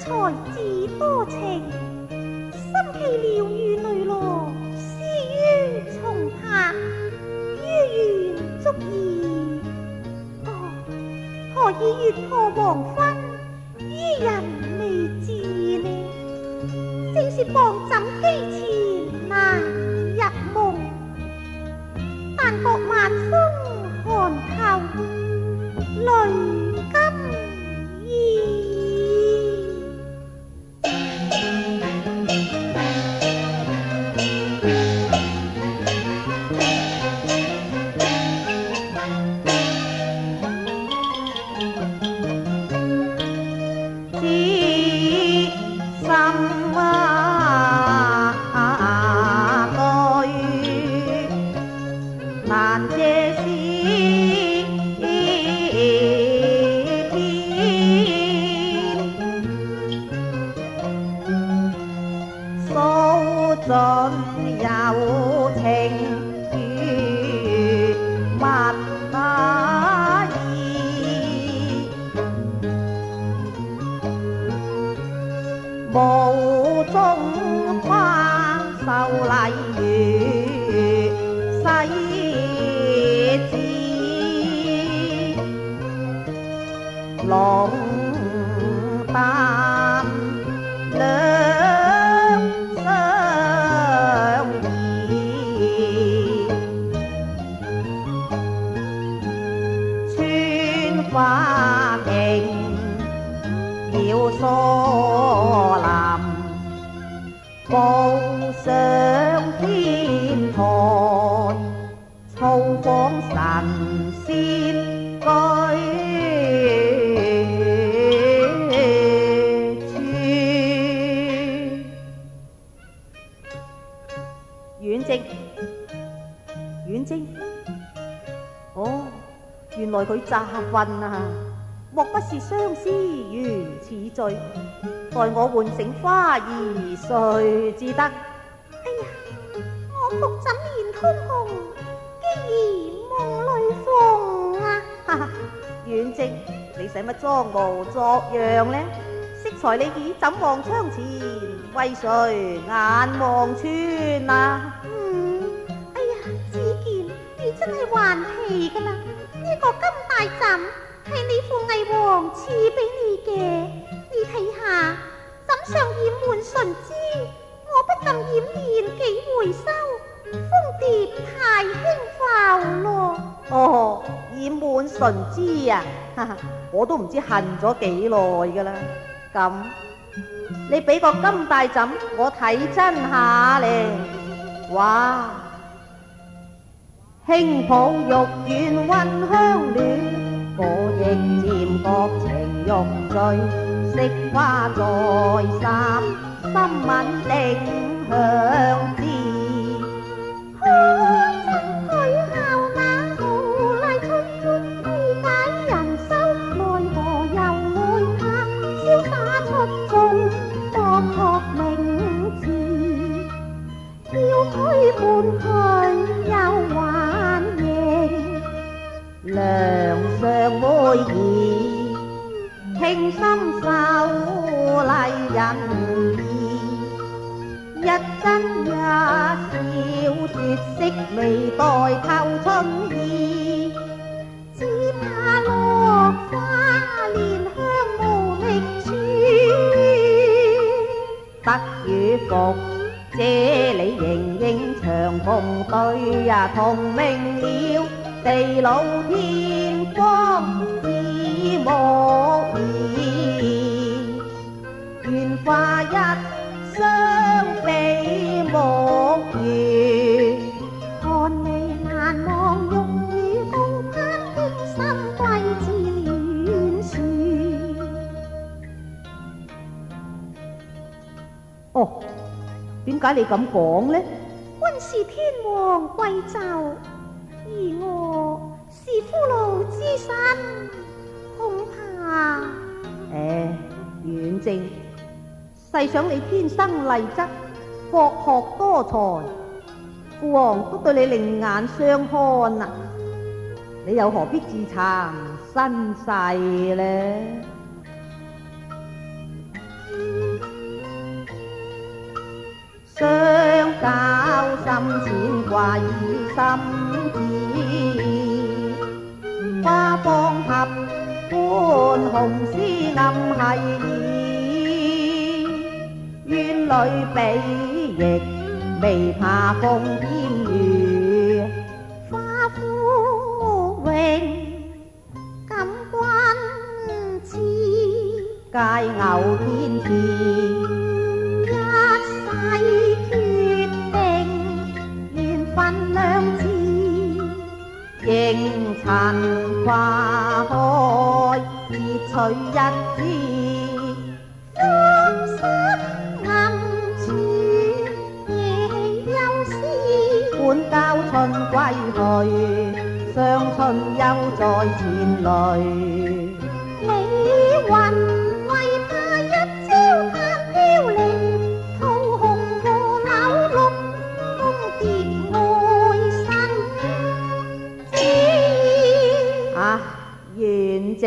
才智多情，心弃了與女郎，思於重拍，於願足矣。哦，何以月破黃昏，於人未至呢？正是傍枕機前難入夢，但覺晚風寒透，淚甘意。佢詐昏啊，莫不是相思緣似醉，待我喚醒花兒睡至得。哎呀，我伏枕面通紅，既然夢裏逢啊！哈哈，遠征，你使乜裝模作樣呢？適才你倚枕望窗前，為誰眼望穿啊？哎呀，子健，你真係頑皮㗎啦！呢個金大枕係你父魏王賜俾你嘅，你睇下，枕上染滿純脂，我不禁掩面幾回收，蜂蝶太輕浮咯。哦，染滿純脂啊，我都唔知恨咗幾耐噶啦。咁，你俾個金大枕我睇真下咧，哇！輕抱玉軟溫香暖，我亦漸覺情欲醉，惜花在衫，心吻定向知。曾許效那無麗春歡，未解人收，奈何又愛他，瀟灑出眾，博學名詞，要推半佢又還。梁上妹兒，傾心秀麗人兒，一真一笑，絕色未待透春意，只怕落花蓮香無覓處，得與復這裡盈盈長虹對呀，同明了地老天荒自木兒，願化一雙比目魚，看你難忘用與共攀傾心歸至戀樹。哦，點解你咁講呢？君是天王貴胄，而我是俘虜之身，恐怕遠征，細想你天生麗質，博學多才，父王都對你另眼相看啊！你又何必自慚身世呢？ 相交深淺貴心志，花芳合歡紅絲暗係意，院裏比翼未怕風煙雨，花枯榮感君痴，皆偶天賜。應塵花開，自取一枝。芳心暗處夜幽思，本交春歸去，傷春憂在前淚。你雲為怕一朝盼飄零，桃紅和柳綠空蝶愛新。元正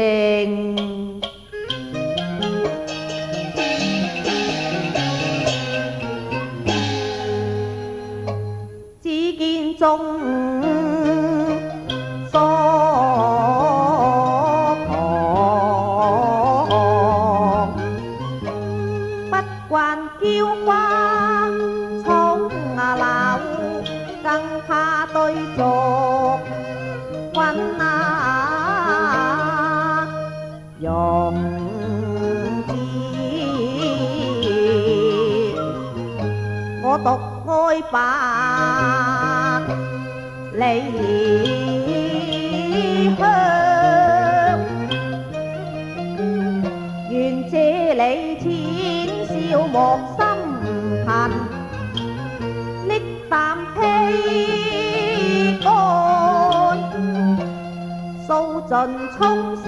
只見眾疏狂，不慣嬌花寵柳，更怕對俗君用之，我獨愛白離鄉，願借你淺笑莫心痕，溺啖披乾，訴盡衷心。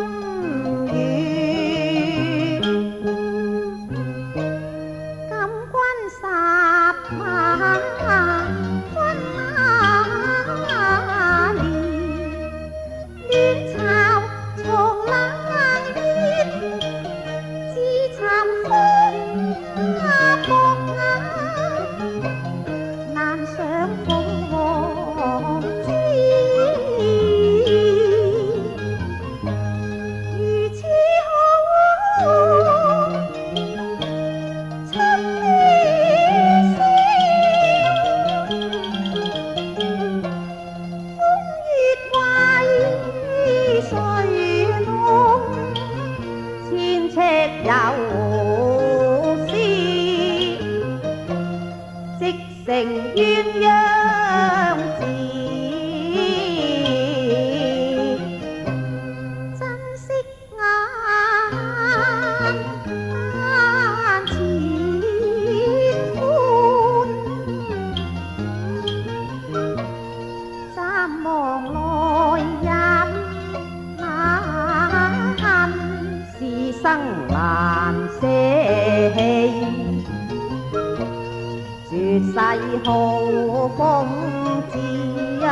成鴛鴦字，珍惜眼前歡，暫忘來日那恨，是生難捨棄。絕世好風姿啊！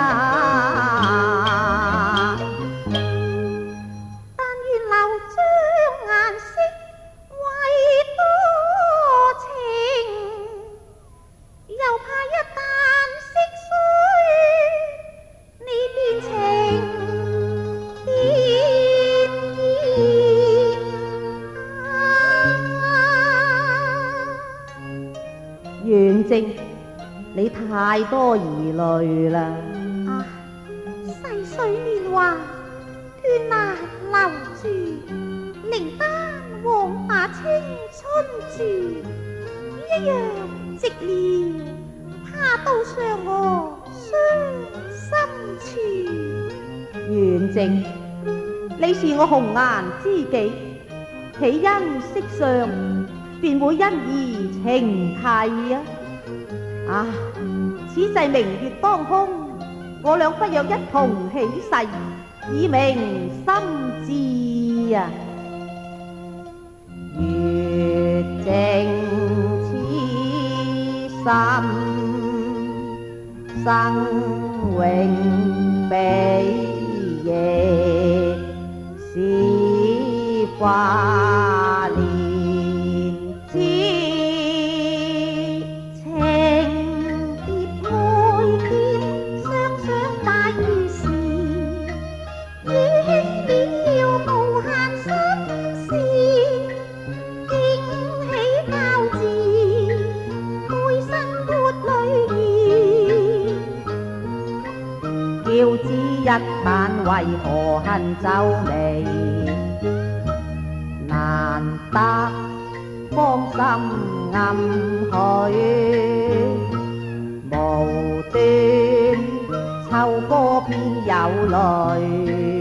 但願留將顏色為多情，又怕一旦色衰，你變情變意。元正，你太多疑慮啦！啊，細水年華，斷難留住，靈丹枉把青春住，一樣寂寥，怕到傷我傷心處。元正，你是我紅顏知己，豈因色相，便會因而情替啊！啊，此際明月當空，我倆不若一同起誓，以明心志啊！月正此心，生永比翼，使掛念知情。 了之一，但為何恨皺眉？難得芳心暗許，無端秋波偏有淚。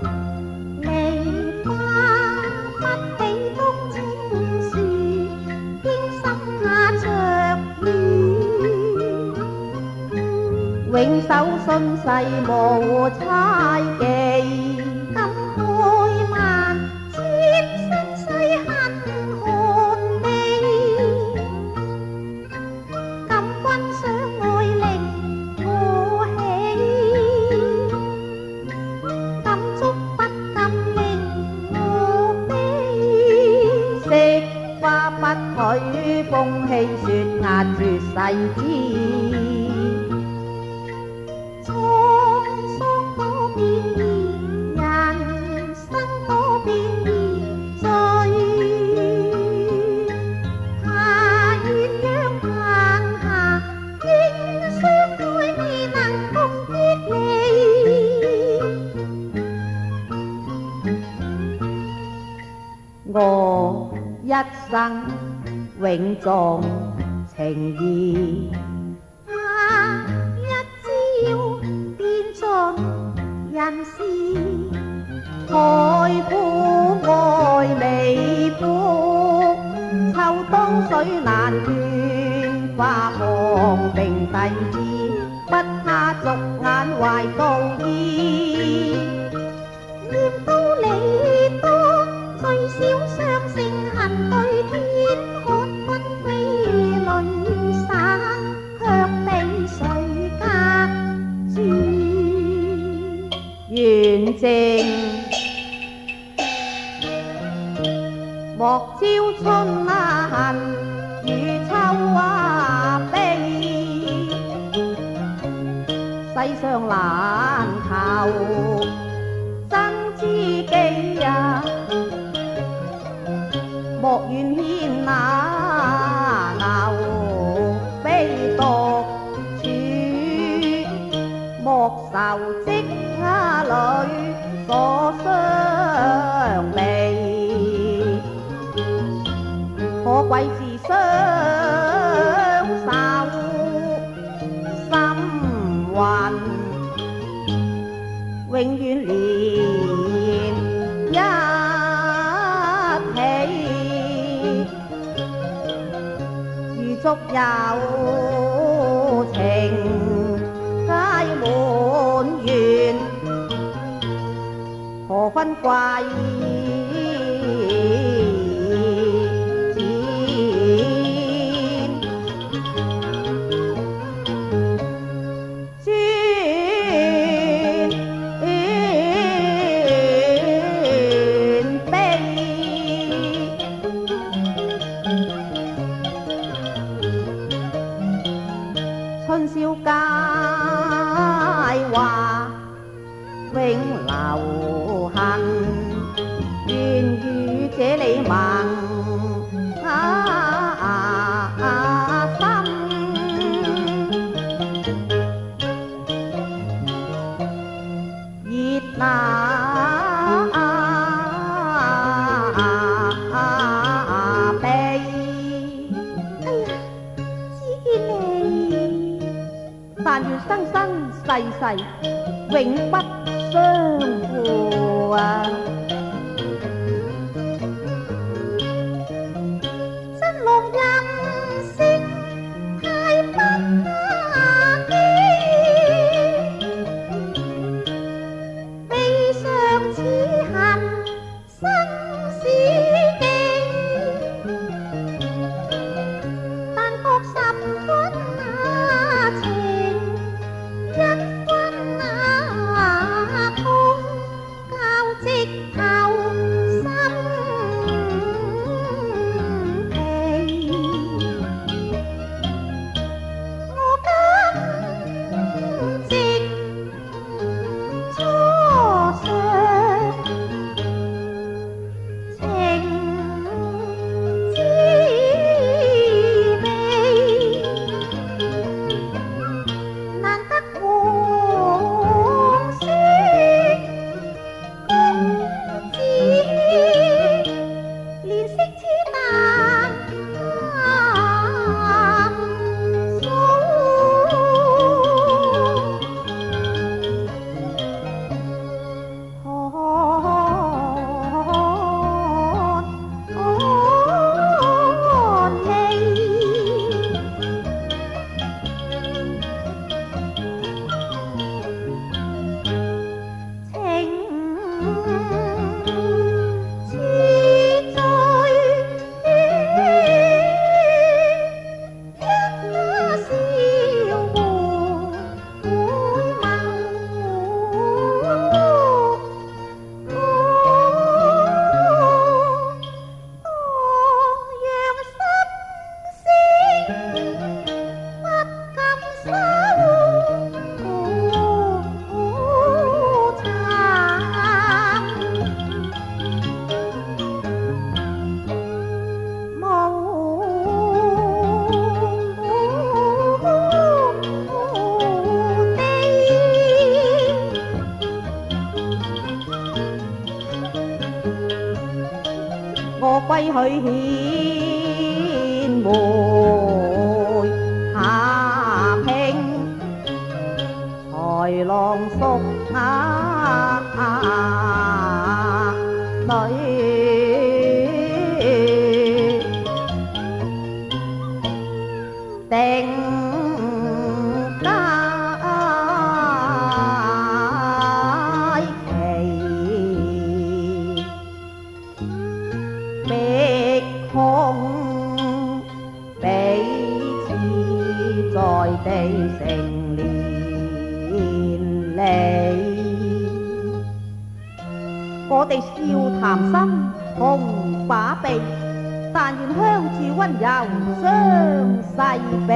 梨花不比冬青樹，偏心下着雨。 永守信誓無猜忌， 感開萬妾身世恨寒你。感君想愛令我喜，感觸不禁令我悲。 惜花不許風氣雪壓絕世姿。 滄桑多變異，人生多變異罪。怕鴛鴦棚下，應相愛未能共別離。 我一生永重情義。 人是海枯愛未卜，秋冬水難斷，花放並蒂枝，不他逐眼懷道義。 念到你多，最少雙聲恨對天看君飛淚灑，卻被誰隔住？ 願靜莫招春恨與秋悲，世上難求真知己呀，莫怨牽那流悲獨處，莫愁積裡所傷離，可貴是相守心魂，永遠連一起，如足有情皆滿願。何分貴賤，尊卑，春宵佳話永留痕，願與這里盟心。熱那悲， 哎呀，只見你， 但願生生世世永不相負啊！ 真浪任性太不下機，悲傷此恨生死記，但覺十分那情，一分那痛，交織。 去獻回下聘，才郎淑女。定佳期，碧空彼此在地成連理。我哋笑談心，同把臂。但願相處溫柔相細避。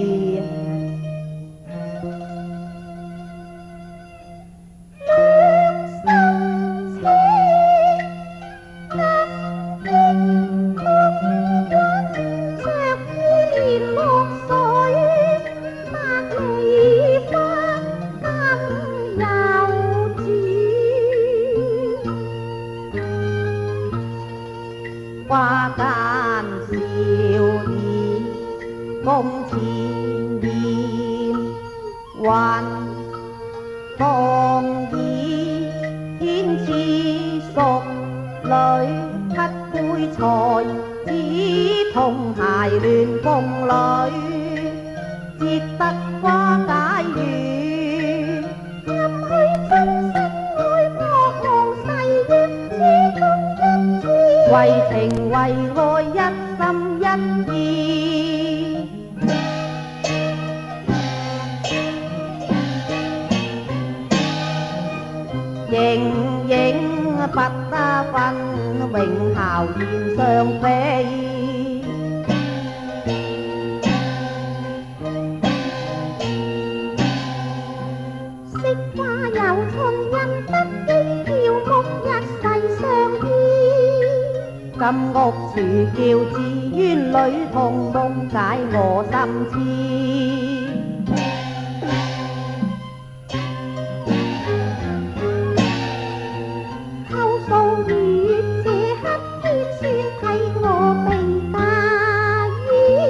花間笑意共前言，還當以天賜淑女匹配才，只同諧亂鳳裏，折得花解語。任去終身愛莫忘誓約，此共一次。為情為愛一心一意，形影不得分，永效現雙飛。惜花有春因得機，喬木一世相依。金屋樹叫自淵裏同夢解我心痴。後數月這刻天算替我被嫁衣，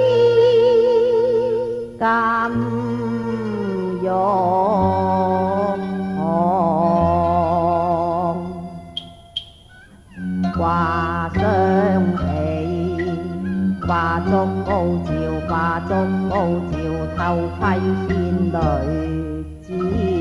金玉行話相喜，花燭高照，花燭高照，偷窺仙女子。